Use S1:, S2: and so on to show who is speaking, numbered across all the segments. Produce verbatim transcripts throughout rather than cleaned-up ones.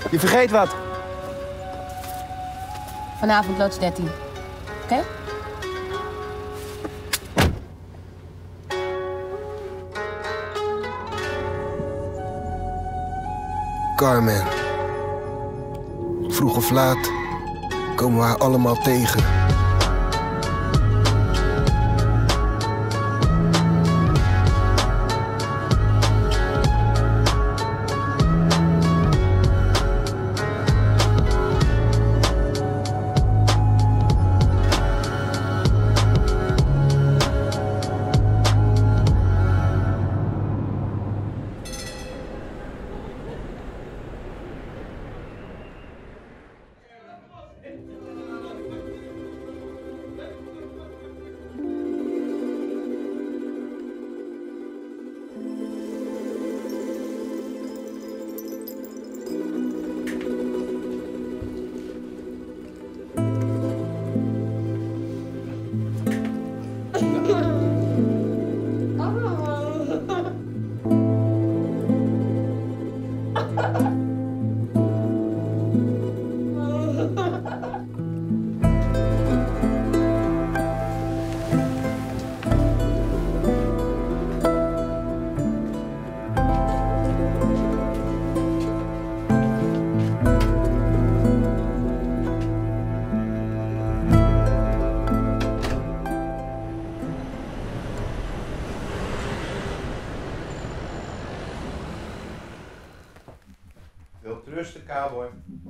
S1: Je vergeet wat.
S2: Vanavond loods dertien. Oké? Okay?
S1: Carmen. Vroeg of laat komen we haar allemaal tegen.
S3: Rusten, cowboy.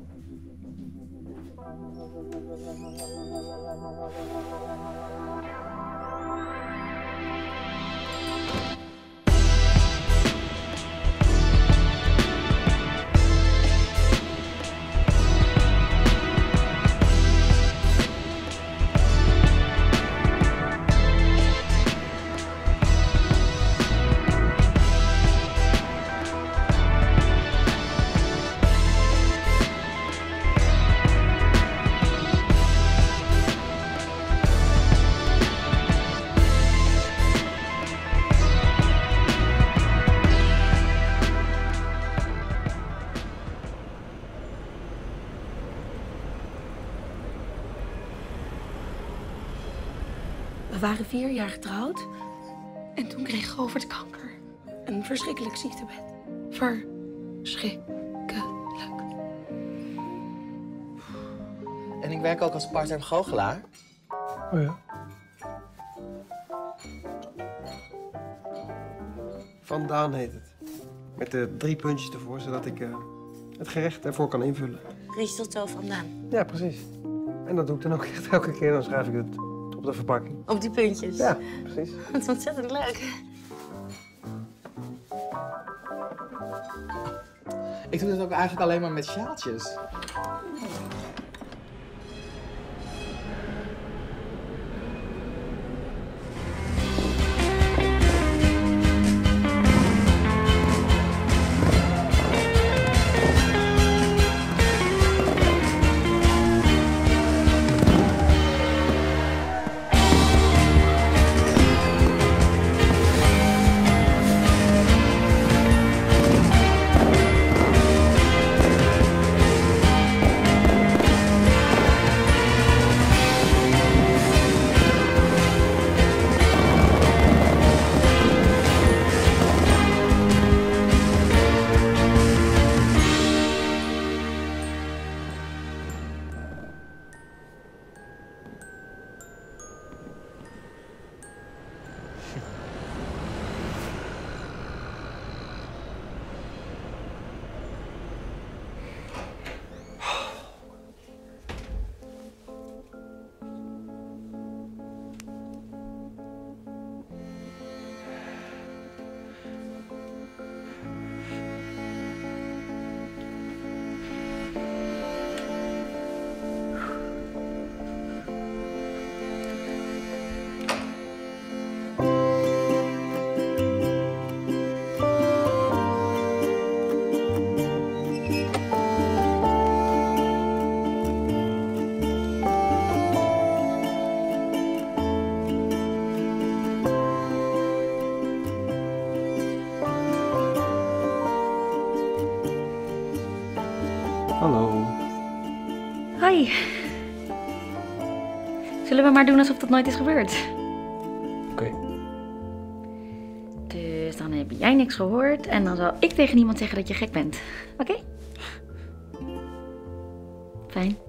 S4: We waren vier jaar getrouwd en toen kreeg Govert kanker. Een verschrikkelijk ziektebed. Verschrikkelijk.
S5: En ik werk ook als part-time goochelaar.
S6: Oh ja. Vandaan heet het. Met de drie puntjes ervoor, zodat ik uh, het gerecht ervoor kan invullen.
S4: Risotto vandaan.
S6: Ja, precies. En dat doe ik dan ook echt elke keer. Dan schrijf ik het op de verpakking.
S4: Op die puntjes?
S6: Ja, precies.
S4: Dat is ontzettend leuk.
S5: Ik doe het ook eigenlijk alleen maar met sjaaltjes.
S6: Hallo.
S7: Hoi. Zullen we maar doen alsof dat nooit is gebeurd?
S6: Oké. Okay.
S7: Dus dan heb jij niks gehoord en dan zal ik tegen niemand zeggen dat je gek bent. Oké? Okay? Fijn.